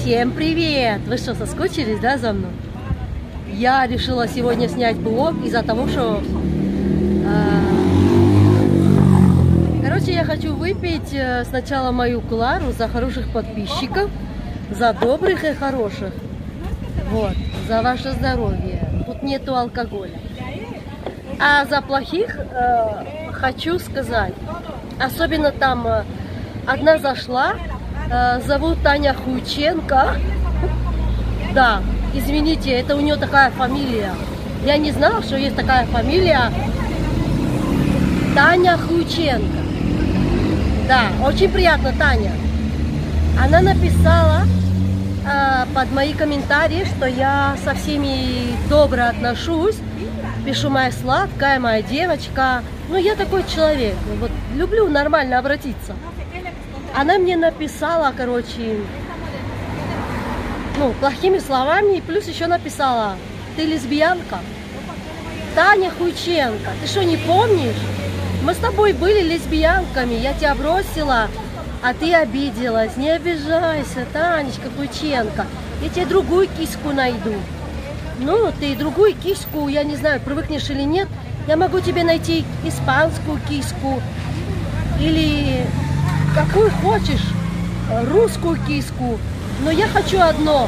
Всем привет! Вы что, соскучились, да, за мной? Я решила сегодня снять блог из-за того, что... Короче, я хочу выпить сначала мою Клару за хороших подписчиков, за добрых и хороших. Вот, за ваше здоровье. Тут нету алкоголя. А за плохих хочу сказать. Особенно там одна зашла, зовут Таня Хуйченко. Да, извините, это у нее такая фамилия. Я не знала, что есть такая фамилия Таня Хуйченко. Да, очень приятно, Таня. Она написала под мои комментарии, что я со всеми добро отношусь. Пишу: моя сладкая, моя девочка. Ну, я такой человек. Вот, люблю нормально обратиться. Она мне написала, короче, ну, плохими словами. И плюс еще написала: ты лесбиянка? Таня Хуйченко, ты что, не помнишь? Мы с тобой были лесбиянками. Я тебя бросила, а ты обиделась. Не обижайся, Танечка Хуйченко. Я тебе другую киску найду. Ну, ты другую киску, я не знаю, привыкнешь или нет. Я могу тебе найти испанскую киску. Или какую хочешь, русскую киску. Но я хочу одно.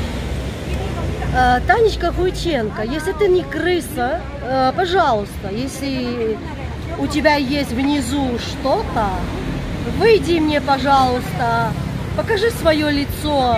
Танечка Хуйченко, если ты не крыса, пожалуйста, если у тебя есть внизу что-то, выйди мне, пожалуйста, покажи свое лицо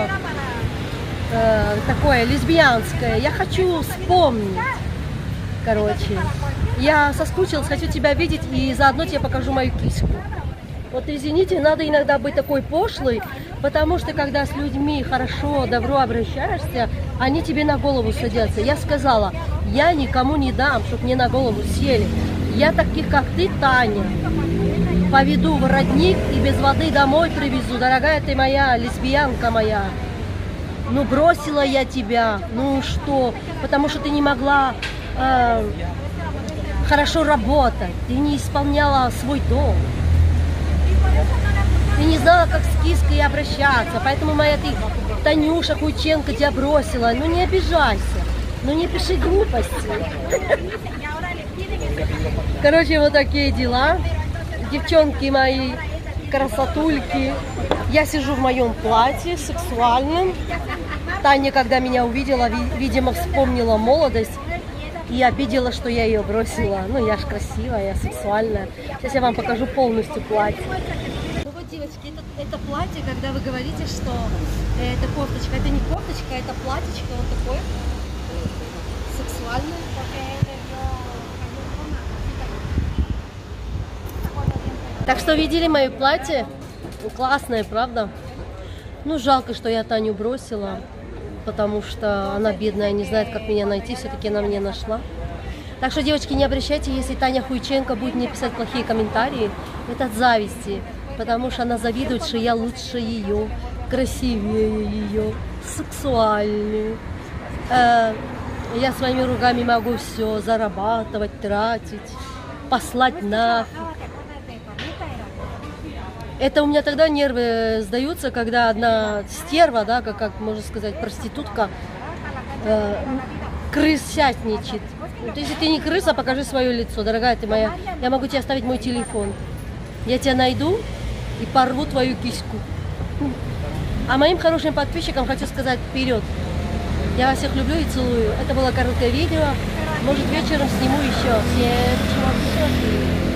такое лесбиянское. Я хочу вспомнить. Короче, я соскучилась, хочу тебя видеть и заодно тебе покажу мою киску. Вот извините, надо иногда быть такой пошлой, потому что когда с людьми хорошо, добро обращаешься, они тебе на голову садятся. Я сказала, я никому не дам, чтобы мне на голову сели. Я таких, как ты, Таня, поведу в родник и без воды домой привезу. Дорогая ты моя, лесбиянка моя. Ну, бросила я тебя, ну что, потому что ты не могла хорошо работать, ты не исполняла свой долг. Ты не знала, как с киской обращаться, поэтому моя ты, Танюша Хуйченко, тебя бросила. Ну не обижайся, ну не пиши глупости. Короче, вот такие дела. Девчонки мои, красотульки. Я сижу в моем платье сексуальном. Таня, когда меня увидела, видимо, вспомнила молодость и обидела, что я ее бросила. Ну, я ж красивая, я сексуальная. Сейчас я вам покажу полностью платье. Ну вот, девочки, это платье, когда вы говорите, что это кофточка. Это не кофточка, это платьечко вот такое сексуальное. Так что видели мое платье? Классное, правда? Ну, жалко, что я Таню бросила, потому что она бедная, не знает, как меня найти. Все-таки она меня нашла. Так что, девочки, не обращайте, если Таня Хуйченко будет мне писать плохие комментарии. Это от зависти, потому что она завидует, что я лучше ее, красивее ее, сексуальнее. Я своими руками могу все зарабатывать, тратить, послать нафиг. Это у меня тогда нервы сдаются, когда одна стерва, да, как можно сказать, проститутка, крысятничает. Вот если ты не крыса, покажи свое лицо, дорогая ты моя. Я могу тебе оставить мой телефон. Я тебя найду и порву твою киську. А моим хорошим подписчикам хочу сказать вперед. Я вас всех люблю и целую. Это было короткое видео. Может, вечером сниму еще. Всем чмоки.